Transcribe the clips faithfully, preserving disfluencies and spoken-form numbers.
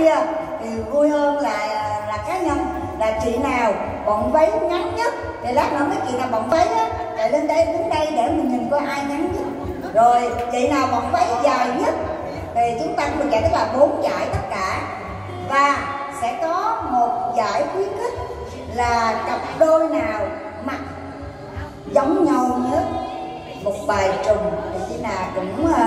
kia thì vui hơn là là cá nhân. Là chị nào bận váy ngắn nhất thì lát nữa mấy chị nào bận váy á chạy lên đây đứng đây để mình nhìn coi ai ngắn nhất. Rồi chị nào bận váy dài nhất thì chúng ta cũng được giải, tức là bốn giải tất cả. Và sẽ có một giải khuyến khích là cặp đôi nào mặc giống nhau nhất một bài trùng thì chị nào cũng uh,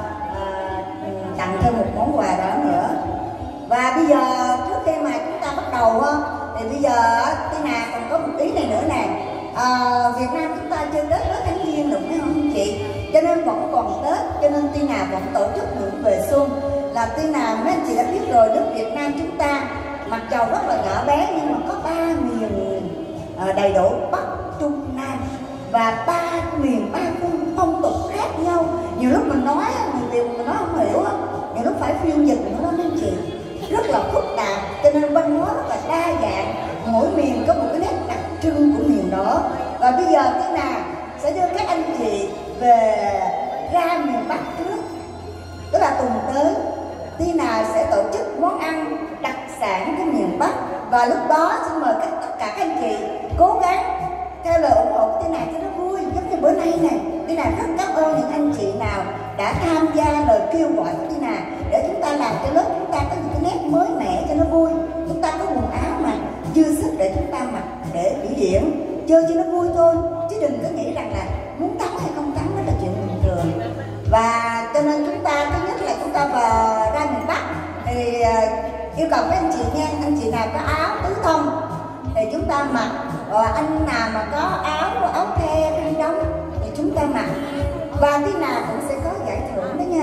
uh, tặng thêm một món quà đó nữa. Và bây giờ trước khi mà chúng ta bắt đầu thì bây giờ Tina còn có một ý này nữa nè. À, Việt Nam chúng ta chơi Tết rất thanh niên được phải không chị? Cho nên vẫn còn Tết, cho nên Tina vẫn tổ chức những về xuân. Là Tina mấy anh chị đã biết rồi, nước Việt Nam chúng ta mặc dầu rất là nhỏ bé nhưng mà có ba miền à, đầy đủ Bắc, Trung, Nam và ba miền ba phong, phong tục khác nhau. Nhiều lúc mình nói nhiều điều mình nói không hiểu, nhiều lúc phải phiên dịch nữa đó mấy anh chị, rất là phức tạp, cho nên văn hóa rất là đa dạng, mỗi miền có một cái nét đặc trưng của miền đó. Và bây giờ Tina sẽ đưa các anh chị về ra miền Bắc trước, tức là tuần tới Tina sẽ tổ chức món ăn đặc sản của miền Bắc. Và lúc đó xin mời các, tất cả các anh chị cố gắng theo lời ủng hộ của Tina cho nó vui. Giống như bữa nay này, Tina rất cảm ơn những anh chị nào đã tham gia lời kêu gọi của Tina để chúng ta làm cho lớp chúng ta có những cái nét mới mẻ cho nó vui. Chúng ta có quần áo mà dư sức để chúng ta mặc để biểu diễn, chơi cho nó vui thôi, chứ đừng có nghĩ rằng là muốn tắm hay không tắm đó là chuyện bình thường. Và cho nên chúng ta thứ nhất là chúng ta vào ra miền Bắc thì uh, yêu cầu các anh chị nha, anh chị nào có áo tứ thân thì chúng ta mặc, và anh nào mà có áo áo the khăn đóng thì chúng ta mặc. Và tí nào cũng sẽ có giải thưởng đó nha.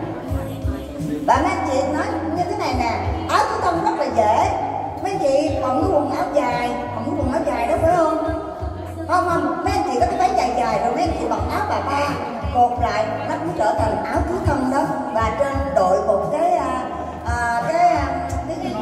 Và mấy anh chị nói như thế này nè, áo tứ thân rất là dễ. Mấy anh chị còn cái quần áo dài, còn cái quần áo dài đó phải không? Không không, mấy anh chị có cái váy dài dài rồi mấy anh chị bận áo bà ba cột lại, nó cũng trở thành áo tứ thân đó. Và trên đội một cái à, à, cái cái gì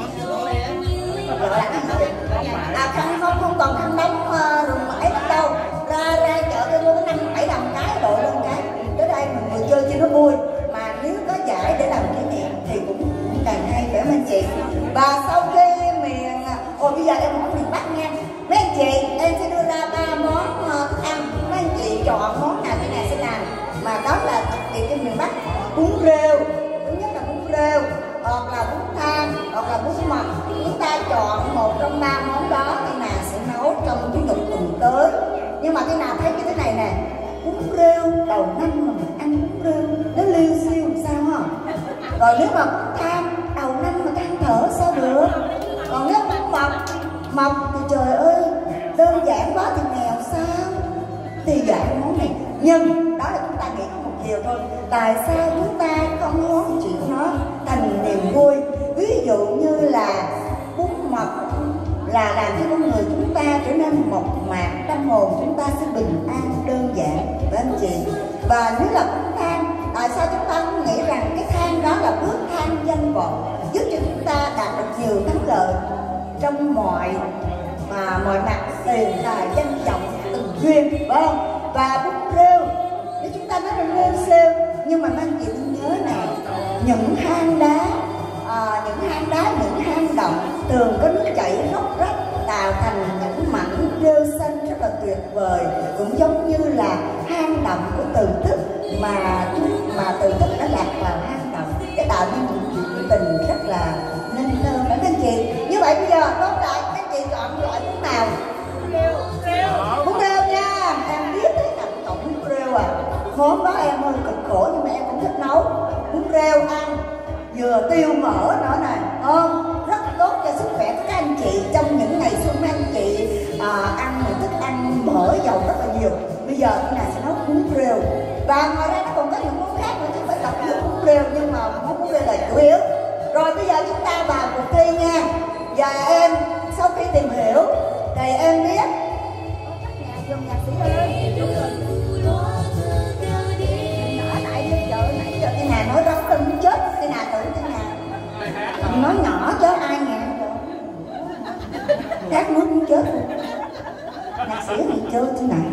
gọi là cái gì? À khăn không không còn khăn đóng rồi mãi đâu. Ra ra chợ tôi mua cái năm bảy đồng cái đội lên cái. Tới đây mình vừa chơi cho nó vui, mà nếu có giải để làm kỷ niệm thì cũng, cũng càng hay phải mấy anh chị. Và sau khi miền ồ bây giờ em hỏi miền Bắc nha mấy anh chị, em sẽ đưa ra ba món uh, thức ăn, mấy anh chị chọn món nào cái này sẽ làm. Mà đó là đặc biệt trên miền Bắc, bún rêu, thứ nhất là bún rêu, hoặc là bún thang, hoặc là bún mật. Chúng ta chọn một trong ba món đó, cái nào sẽ nấu trong cái nhục tuần tới. Nhưng mà cái nào thấy như thế này nè, bún rêu đầu năm mà mình ăn bún rêu nó liêu xiêu làm sao hả? Rồi nếu mà bún thang đầu năm mà than thở sao được? Còn nếu bún mật, mật thì trời ơi đơn giản quá thì nghèo sao? Thì giải món này, nhưng đó là chúng ta nghĩ có một chiều thôi. Tại sao chúng ta không muốn chuyển nó thành niềm vui? Ví dụ như là bún mật là làm cho con người chúng ta trở nên mộc mạc, tâm hồn chúng ta sẽ bình an, đơn giản với anh chị. Và nếu là bún thang, tại sao chúng ta không nghĩ rằng cái thang đó là bước thang danh vọng, giúp cho chúng ta đạt được nhiều thắng lợi trong mọi mà mọi mặt, tiền tài danh vọng tình duyên, phải không? Và bún rêu, nếu chúng ta nói là rêu xêu, nhưng mà anh chị nhớ này, những hang đá, à, những hang đá, những hang động thường có nước chảy róc rách tạo thành những mảnh rêu xanh rất là tuyệt vời, cũng giống như là hang động của Từ Thức mà mà Từ Thức đã lạc vào hang động để tạo nên những chuyện tình rất là nên thơ phải các anh chị. Như vậy bây giờ tóm lại các anh chị chọn loại bún nào? Bún rêu nha, em biết đấy là chọn bún rêu à. Món đó em hơi cực khổ nhưng mà em cũng thích nấu. Bún rêu ăn vừa tiêu mỡ nữa này, không? Rất tốt cho sức khỏe của các anh chị trong những ngày xuân. Mấy anh chị à, ăn những thức ăn mỡ dầu rất là nhiều. Bây giờ cái này sẽ nấu bún rêu. Và ngoài ra nó còn có những món khác nữa chứ không phải độc nhất bún rêu, nhưng mà món bún rêu là chủ yếu. Rồi bây giờ chúng ta vào cuộc thi nha. Và em sau khi tìm hiểu thì em biết dùng nhạc sĩ ơi. Cái nhà nói rất tin chết, cái nhà tưởng cái nhà nói nhỏ chết ai nghe khát nước cũng chết luôn. Nhạc sĩ này chơi thế này.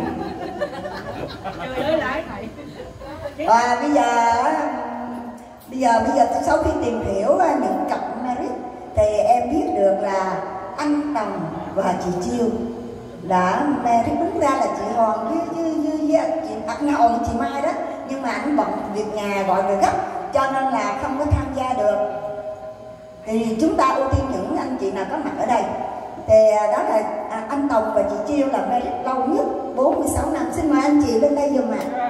Và bây giờ bây giờ bây giờ sau khi tìm hiểu những cặp marriage thì em biết được là anh Tòng và chị Chiêu đã Mary đúng ra là chị Hòn với, với, với, với chị Nga Hòn chị Mai đó, nhưng mà anh bận việc nhà gọi về gấp cho nên là không có tham gia được. Thì chúng ta ưu tiên những anh chị nào có mặt ở đây. Thì đó là à, anh Tòng và chị Chiêu là Mary lâu nhất bốn mươi sáu năm. Xin mời anh chị lên đây dùm ạ.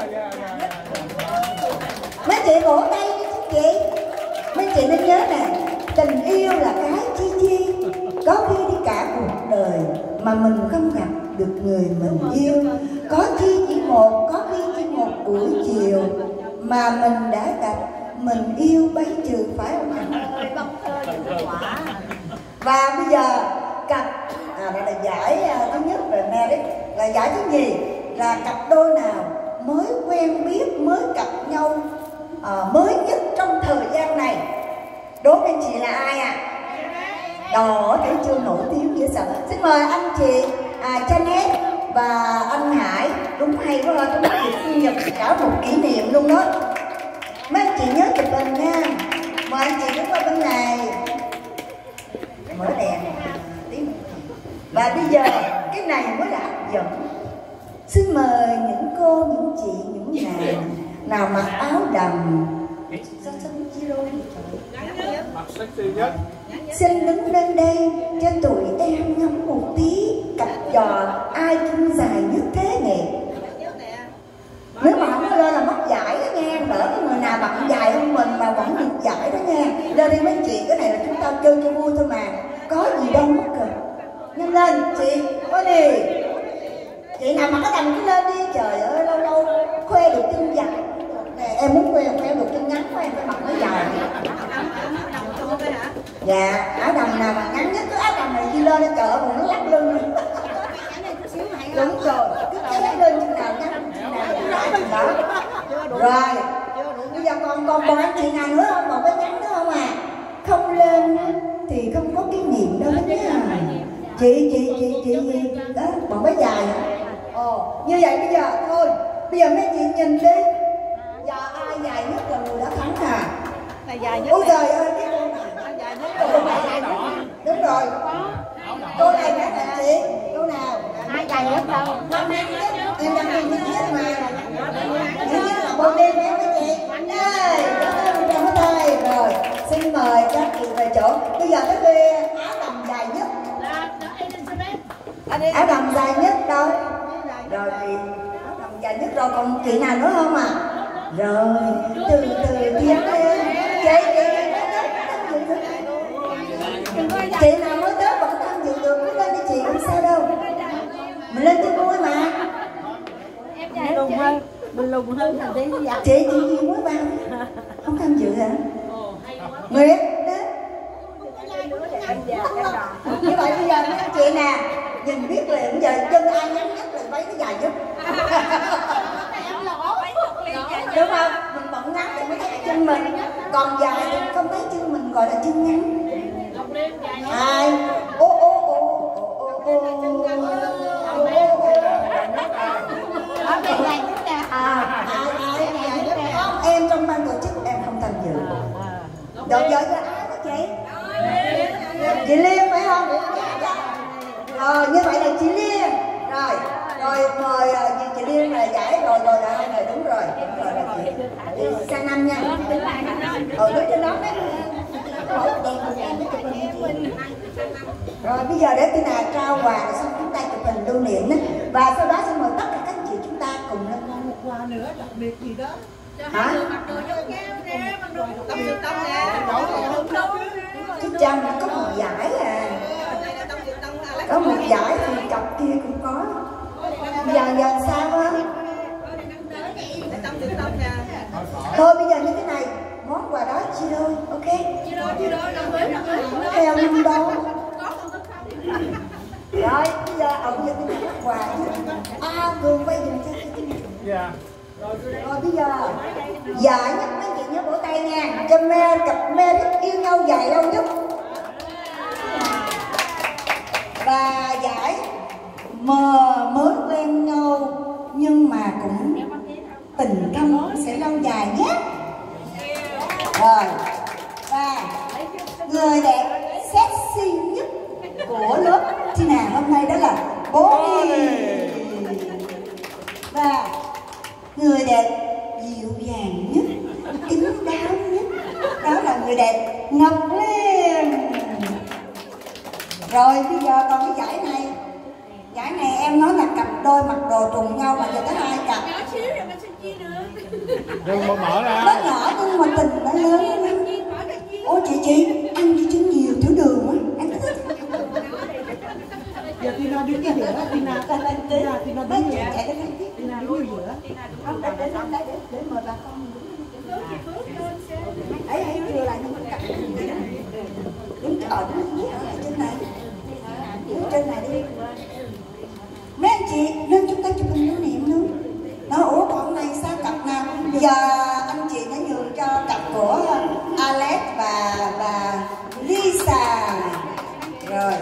Mấy chị vỗ tay đi chứ chị. Mấy chị nên nhớ nè, tình yêu là cái chi chi. Có khi đi cả cuộc đời mà mình không gặp được người mình yêu. Có khi chỉ một, có khi chỉ một buổi chiều mà mình đã gặp mình yêu bấy trừ, phải không ạ? Và bây giờ cặp à, đây là giải à, thứ nhất về Mary, là giải thứ nhì là cặp đôi nào mới quen biết, mới gặp nhau à, mới nhất trong thời gian này. Đố anh chị là ai à? Đó, thấy chưa, nổi tiếng dễ sợ. Xin mời anh chị à, Janet và anh Hải. Đúng hay quá, chúng ta sinh nhật cả một kỷ niệm luôn đó. Mấy anh chị nhớ chụp hình nha. Mời anh chị đứng qua bên này. Mở đèn tiếng. Và bây giờ cái này mới là hấp dẫn. Xin mời những cô, những chị, những nàng nào mặc áo đầm. Sao xinh chi đôi vậy trời? Mặc sexy nhất. Xin đứng lên đây cho tụi em ngắm một tí cặp trò ai chân dài nhất thế nghệ. Nếu mà không có lên là mất giải đó nha. Đỡ cái người nào bận dài hơn mình mà vẫn được giải đó nha. Lên đi mấy chị, cái này là chúng ta chơi cho vui thôi mà, có gì đâu mất cơ. Nhanh lên chị, có đi. Chị nào mà có đầm cứ lên đi. Trời ơi, lâu lâu khoe được chân dài. Nè, em muốn khoe khoe được chân ngắn của em phải mặc nó dài. Dạ, áo đầm nào mà ngắn nhất, cái áo đầm này đi lên ở chợ mà nó lắc lưng. Đúng rồi, cứ kéo lên chừng nào ngắn, chừng nào lại chừng đó. Rồi, bây giờ còn còn còn anh chị nào nữa không, còn cái ngắn nữa không à? Không lên thì không có kinh nghiệm đâu đó nha. Chị, chị, chị, chị gì? Đó, còn cái dài hả? Ồ, như vậy bây giờ thôi, bây giờ mấy chị nhìn đi. Giờ ai dài nhất là người đã thắng à? Là dài nhất. Ôi trời ơi, cái cô này. Dài nhất. Cô này. Đúng rồi. Cô này bé là chị. Cô nào? Ai dài nhất đâu? Năm em nhất. Em đang đi nhất mà. Nhất nhất là bông đêm em với chị. Đây, đó là tay. Rồi, xin mời các chị về chỗ. Bây giờ cái kia áo đầm dài nhất. Áo đầm dài nhất đâu? Rồi chị, áo đầm dài nhất rồi, còn chị nào nữa không à? Rồi, từ từ tiến lên. Chị, chị, chị nào mới tới vẫn tham dự được, cứ lên đi chị, không sao đâu. Mình lên cho vui mà. Mình lùn hơn, mình lùn hơn thành tí vậy. Chị, chị gì mới vào? Không tham dự hả? Nguyệt, đến. Như vậy bây giờ các chị nè, nhìn biết liền giờ chân ai ngắn nhất là váy nó dài nhất. Đúng không? Mình bận ngắn thì mới thấy chân mình, còn dài thì không thấy chân mình, gọi là chân ngắn. Ai? Ô ô ô ô ô ô không, em trong ban tổ chức em không tham dự. Rồi giờ cho ai đó chị? Chị Liên phải không? Ờ, như vậy là chị Liên. Rồi, rồi mời chị, chị Liên là giải rồi rồi là hai người đúng rồi. Đúng rồi là chị. Chị sang năm nha. Ờ, đứng trên đó mấy. Rồi bây giờ để khi nào trao quà rồi xong chúng ta chụp hình lưu niệm đó. Và sau đó xin mời tất cả các chị chúng ta cùng lên một quà nữa đặc biệt gì đó. Hả? Chứ chăng có một giải à. Có một giải thì cặp kia cũng có. Giờ giờ sao á? Thôi bây giờ như thế này, món quà đó chia đôi, ok? Theo năm đô. Rồi bây giờ ở bây giờ tôi bắt quà chứ. À Cường quay dùm cho chị. Rồi bây giờ giải nhất mấy chị nhớ vỗ tay nha. Cho mê cặp mê rất yêu nhau dài lâu nhất. Và giải mờ mới quen nhau nhưng mà cũng tình thâm sẽ lâu dài nhé. Rồi và người đẹp của lớp Tina hôm nay đó là Bonnie. Và người đẹp dịu dàng nhất, kín đáo nhất, đó là người đẹp Ngọc Liên. Rồi bây giờ còn cái giải này. Giải này em nói là cặp đôi mặc đồ trùng nhau mà giờ tới hai cặp. Nhỏ xíu rồi mình xin chia được. Đừng mà mở ra. Nó nhỏ nhưng mà tình nó lớn lắm. Ô chị chị, ăn gì chứ nhiều thiếu đường á. Ăn thích. Giờ Tina đứng ở giữa, Tina Tina Tina đứng giữa. Tina đứng ở giữa. Không, để để để để để mời bà con. Ấy ấy chưa lại nhưng mà cặp. Đứng ở trên này. Đứng trên này đi. Mấy anh chị nên chúng ta chụp hình lưu niệm luôn. Nó ủa bọn này sao cặp nào? Giờ anh chị đã nhường cho cặp của Alex và và Lisa. Rồi.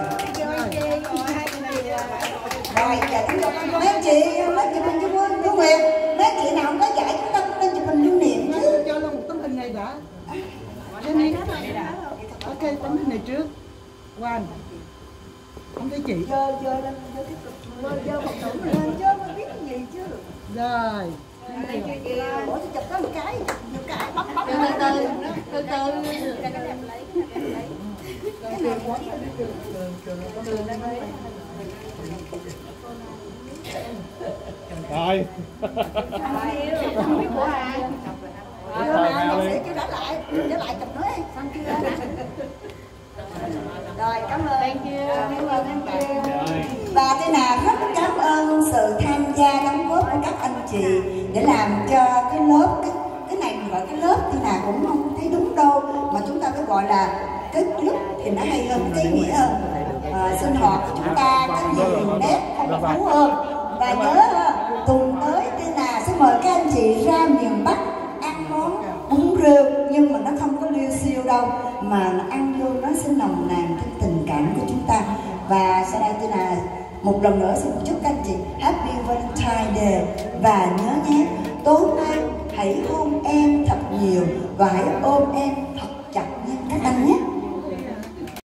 Rồi giờ chúng ta mấy anh chị mấy chụp hình cho vui Tú Nguyệt. Mấy anh chị nào không có giải chúng ta cũng nên chụp hình lưu niệm chứ. Cho luôn một tấm hình này đã. Trên đi. Ok, tấm hình này trước. One. Không thấy chị. Dơ dơ lên dơ tiếp tục. Dơ một tủ lên chứ không biết cái gì chứ. Rồi. Ủa tôi chụp có một cái, một cái bấm bấm Từ từ, từ từ. Rồi. Không biết của ai. Rồi nào sẽ kêu trả lại, trả lại chụp nữa đi, xong chưa? Rồi cảm ơn. Thank you. Cảm ơn anh chị. Và thế nào rất cảm ơn sự tham gia đóng góp của các anh chị để làm cho cái lớp cái cái này mình gọi cái lớp thì nào cũng không thấy đúng đâu, mà chúng ta phải gọi là cái lớp thì nó hay hơn, cái ý nghĩa hơn. À, sinh hoạt của chúng ta có nhiều nét phong phú hơn. Và nhớ tuần tới Tina sẽ mời các anh chị ra miền Bắc ăn món bún riêu, nhưng mà nó không có liêu siêu đâu, mà nó ăn vô nó sẽ nồng nàn cái tình cảm của chúng ta. Và sau đây Tina một lần nữa xin chúc các anh chị Happy Valentine Day. Và nhớ nhé, tối nay hãy hôn em thật nhiều và hãy ôm em thật chặt nha các anh nhé.